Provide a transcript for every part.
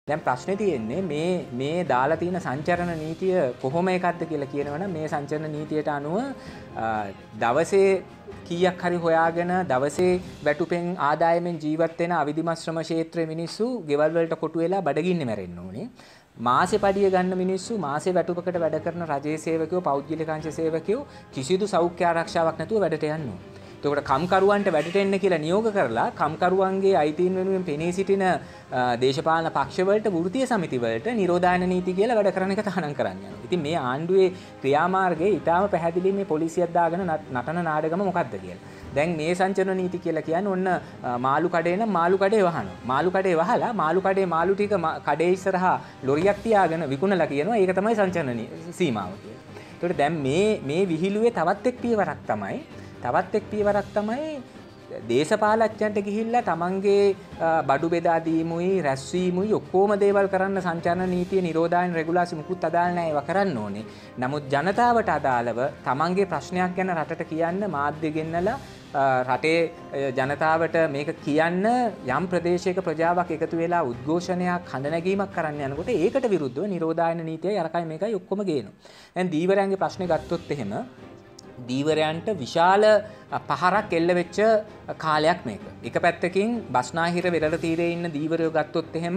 දැන් ප්‍රශ්නේ තියෙන්නේ මේ දාලා තියෙන සංචරණ නීතිය කොහොම එකක්ද කියලා කියනවනම් මේ සංචරණ නීතියට අනුව දවසේ කීයක් හරි හොයාගෙන දවසේ වැටුපෙන් ආදායමෙන් ජීවත් වෙන අවිධිමත් ශ්‍රම ක්ෂේත්‍රයේ මිනිස්සු ගෙවල් වලට කොටු වෙලා බඩගින්නේ මැරෙන්න ඕනේ. මාසේ පඩිය ගන්න මිනිස්සු මාසේ වැටුපකට වැඩ කරන රජයේ සේවකයෝ පෞද්ගලික අංශ සේවකයෝ කිසිදු සෞඛ්‍ය ආරක්ෂාවක් නැතුව වැඩට යන්න ඕනේ. එතකොට කම්කරුවන්ට වැඩට එන්න කියලා නියෝග කරලා කම්කරුවන්ගේ අයිතීන් වෙනුවෙන් පෙනී සිටින දේශපාලන පක්ෂවලට වෘත්තීය සමිතිවලට නිරෝධායන නීති කියලා වැඩ කරන එක තහනම් කරන්න යනවා. ඉතින් මේ ආණ්ඩුවේ ක්‍රියාමාර්ගයේ ඊටාම පැහැදිලි මේ පොලිසියක් දාගෙන නටන නාඩගම මොකක්ද කියලා. දැන් මේ සංචරණ නීති කියලා කියන්නේ ඔන්න මාළු කඩේ නම් මාළු කඩේ වහනවා. මාළු කඩේ වහලා මාළු කඩේ මාළු ටික කඩේ ඉස්සරහා ලොරියක් තියාගෙන විකුණලා කියනවා ඒක තමයි සංචරණ සීමාව කියලා. ඒකට දැන් මේ විහිළුවේ තවත් එක් පියවරක් තමයි දේශපාලඥයන්ට ගිහිල්ලා තමන්ගේ බඩු බෙදා දීමුයි රැස්වීමුයි ඔක්කොම දේවල් කරන්න සංචාරණ නීතිය නිරෝධායන රෙගුලාසි මුකුත් අදාළ නැහැ ඒවා කරන්න ඕනේ. නමුත් ජනතාවට අදාළව තමන්ගේ ප්‍රශ්නයක් ගැන රටට කියන්න මාධ්‍ය ගෙන්නලා රටේ ජනතාවට මේක කියන්න යම් ප්‍රදේශයක ප්‍රජාවක් එකතු වෙලා උද්ඝෝෂණයක් හඬ නැගීමක් කරන්න යනකොට ඒකට විරුද්ධව නිරෝධායන නීතිය යරකයි මේකයි ඔක්කොම ගේනවා. දැන් දීවරයන්ගේ ප්‍රශ්නේ ගත්තොත් එහෙම දීවරයන්ට විශාල පහරක් එල්ල වෙච්ච කාලයක් මේක. එක පැත්තකින් බස්නාහිර වෙරළ තීරයේ ඉන්න දීවරයෝ ගත්තොත් එහෙම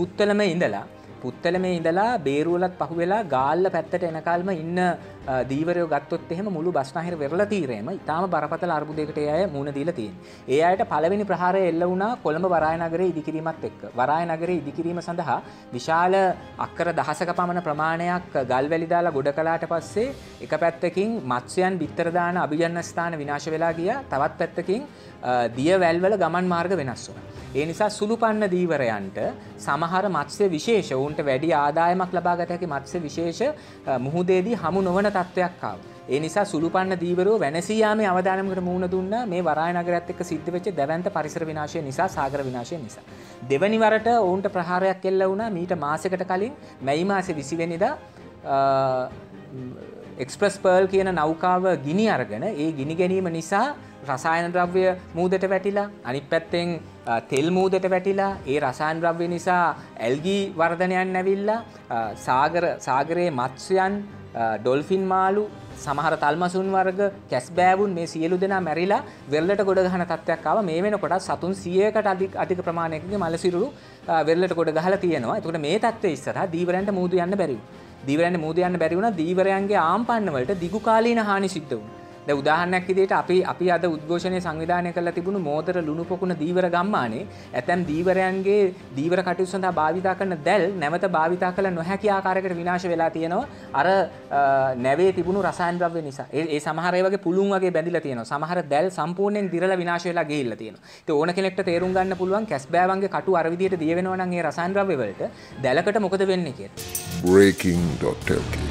පුත්තලමේ ඉඳලා බේරුවලත් පහුවෙලා ගාල්ල පැත්තට එනකල්ම ඉන්න දීවරයෝ ගත්තොත් එහෙම මුළු බස්නාහිර වෙරළ තීරයේම ඊටාම බරපතල අර්බුදයකට ඒ අය මුහුණ දීලා තියෙනවා. ඒ අයට පළවෙනි ප්‍රහාරය එල්ල වුණා කොළඹ වරාය නගරයේ ඉදිකිරීමත් එක්ක. වරාය නගරයේ ඉදිකිරීම සඳහා විශාල අක්කර දහසක පමණ ප්‍රමාණයක් ගල් වැලි දාලා ගොඩ කළාට පස්සේ එක පැත්තකින් මත්ස්‍යයන් බිත්තර දාන අභිජන්න ස්ථාන විනාශ වෙලා ගියා. තවත් පැත්තකින් දිය වැල්වල ගමන් මාර්ග වෙනස් වුණා. ඒ නිසා සුළුපන්න දීවරයන්ට සමහර මත්ස්‍ය විශේෂ උන්ට වැඩි ආදායමක් ලබා ගත හැකි මත්ස්‍ය විශේෂ මුහුදේදී හමු නොවන තත්ත්වයක් ආවා. ඒ නිසා සුළුපන්න දීවරෝ වෙනසී යාමේ අවදානමකට මුහුණ දුන්නා මේ වරාය නගරයත් එක්ක සිද්ධ වෙච්ච දැවැන්ත පරිසර විනාශය නිසා සාගර විනාශය නිසා. දෙවැනි වරට ඔවුන්ට ප්‍රහාරයක් එල්ල වුණා මීට මාසයකට කලින් මැයි මාසේ 20 වෙනිදා එක්ස්ප්‍රස් පර්ල් කියන නෞකාව ගිනි අරගෙන ඒ ගිනි ගැනීම නිසා රසායන ද්‍රව්‍ය මූදට වැටිලා අනිත් පැත්තෙන් තෙල් මූදට වැටිලා ඒ රසායන ද්‍රව්‍ය නිසා ඇල්ගී වර්ධනයන් ඇවිල්ලා සාගරයේ මත්ස්‍යයන් ඩොල්ෆින් මාළු සමහර තල්මසුන් වර්ග කැස්බෑවුන් මේ සියලු දෙනා මැරිලා වෙරළට ගොඩ ගහන තත්ත්වයක් ආවා. මේ වෙනකොට සතුන් 100කට අධික ප්‍රමාණයකගේ මලසිරුරු වෙරළට ගොඩ ගහලා තියෙනවා. ඒකට මේ තත්ත්වයේ ඉස්සරහා දීවරයන්ට මූදු යන්න බැරි වුණා. දීවරයන්ට මූදු යන්න බැරි වුණා. දීවරයන්ගේ ආම්පන්න වලට දිගු කාලීන හානි සිද්ධ වුණා. දැන් උදාහරණයක් විදිහට අපි අද උද්ඝෝෂණය සංවිධානය කරලා තිබුණු මෝදර ලුණු පොකුණ දීවර ගම්මානේ ඇතැම් දීවරයන්ගේ දීවර කටයුතු සඳහා භාවිතා කරන දැල් නැවත භාවිතා කළ නොහැකි ආකාරයකට විනාශ වෙලා තියෙනවා අර නැවේ තිබුණු රසායන ද්‍රව්‍ය නිසා. ඒ සමහර ඒ වගේ පුළුන් වගේ බැඳිලා තියෙනවා. සමහර දැල් සම්පූර්ණයෙන් දිරලා විනාශ වෙලා ගිහිල්ලා තියෙනවා. ඉතින් ඕන කෙනෙක්ට තේරුම් ගන්න පුළුවන් කැස්බෑවන්ගේ කටු අර විදිහට දිය වෙනවා නම් ඒ රසායන ද්‍රව්‍ය වලට දැලකට මොකද වෙන්නේ කියලා. breaking.lk